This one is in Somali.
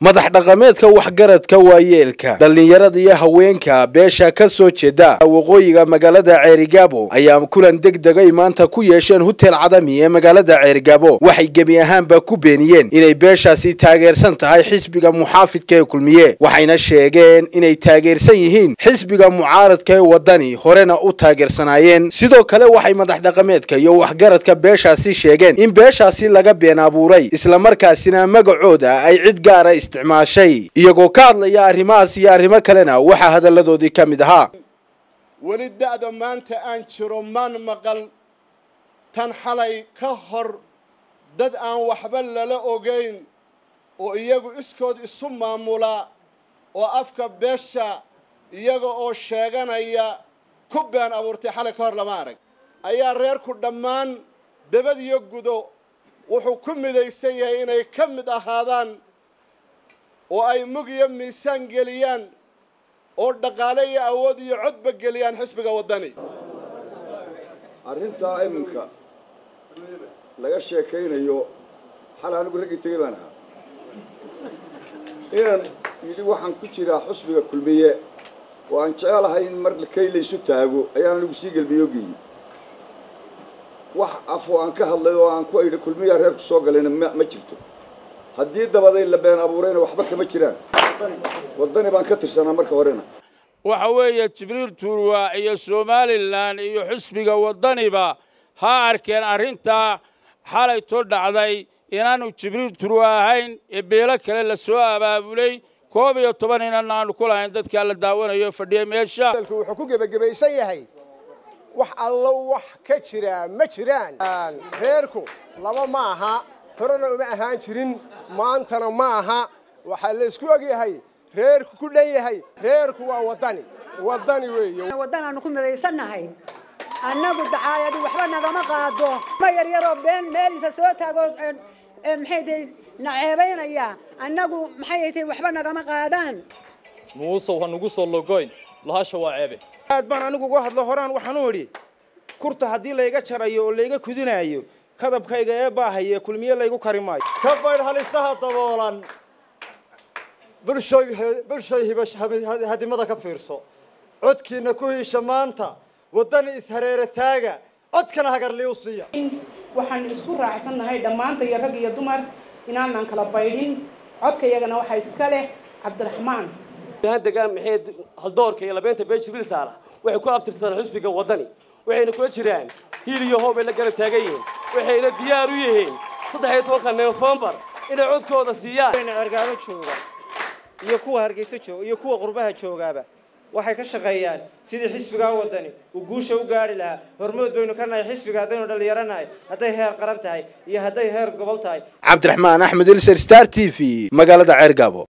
madax dhaqameedka waxgaradka waayeelka dhalinyarada iyo haweenka beesha ka soo jeeda waqooyiga magaalada Ceerigaabo ayaa kulan degdegay maanta ku yeesheen hotel Cadami ee magaalada Ceerigaabo waxay gebi ahaanba ku beeniyeen inay beeshaasi taageersan tahay xisbiga muxaafidka ee kulmiye waxayna sheegeen inay taageersan yihiin xisbiga mucaaradka ee wadani horena u taageersanaayeen sidoo kale waxay madax dhaqameedka iyo waxgaradka beeshaasi sheegeen in beeshaasi laga been abuuray isla markaasina magacooda ay cid gaar ah isticmaashay iyagoo ka hadlaya arrimahaas iyo arrimo kalena waxa hadaladoodii ka mid ahaa wali da'da maanta aan jiro maan maqal tan xalay ka hor dad aan waxba lala ogeyn oo iyagu iskood isu maamula oo afka beesha iyaga oo sheeganaya ku been abuurtay xalay ka hor lama arag ayaa reerku dhammaan dabad iyo gudo wuxuu ku midaysan yahay inay ka mid ahaadaan oo ay mug iyo miisaan geliyaan oo dhaqaale iyo awood iyo codba geliyaan xisbiga wadani arrinta iminka laga sheekaynayo xal anigu ragii tagay baan ahaa inaan yidhi waxaan ku jiraa xisbiga kulmiye oo aan jecelahay in mar kay laysu taago ayaan anigu sii galbiyoogeeyey wax afoo aan ka hadlay oo aan ku idhi kulmiya reerku soo galayna ma jirto haddii dabaday la been abuurayna waxba kama jiraan wadani baan ka tirsanaa marka horena waxa weeye Jibriil Tuurwa iyo Somaliland iyo xisbiga wadaniba ha arkeen arrinta xalay too dhacday inaanu Jibriil Tuurwa ahayn ee beela kale la soo abaabulay 12 inaan ku lahayn dadka la daawanayo fadhiya meesha wuxuu ku gabagabaysan yahay wax allo wax ka jira ma jiraan reerku laba ma aha horena uma ahaan jirin maantana ma aha waxa la isku ogyahay reerku ku dhanyahay reerku waa wadani weeyo wadanaanu ku midaysanahay annagu dacaayadu waxba nagama qaado ma yaryaro been meelisa soo taago maxay naceebaynaya annagu maxay waxba nagama qaadaan muuso waxaan ugu soo logoyn lahasha waa ceebe aad baan anigu uga hadlo horaan waxaan u yiri kurta hadii la iga jarayo oo la iga kudinayo kadabkayga ee baahaye kulmiye la igu karimaayo ka bayr halistaha daboolan bulshoy hadimada ka fiirso codkiina ku hiisha maanta wadani ishareere taaga codkana hagarli u siiya waxaan isku raacsanahay dhamaanta iyo rag iyo dumar inaan kala baydhin codkayagana waxa iska leh Cabdiraxmaan deegaan maxay haldoorka iyo labeenta Jibriil Saara waxay ku abtirsan xisbiga wadani waxayna ku jiraan hiil iyo hoob la garab taagayeen waxayna diyaar u yihiin 13 November inay codkooda siiyaan Ceerigaabo jooga iyo kuwa Hargeysa jooga iyo kuwa qurbaha joogaaba waxay ka shaqeeyaan sidii xisbiga wadani uu guusha u gaari lahaa hormood baynu ka nahay xisbiga hadaynu dhalinyaranahay haday heer qaran tahay iyo haday heer gobol tahay Cabdiraxmaan Axmed Star TV magaalada Ceerigaabo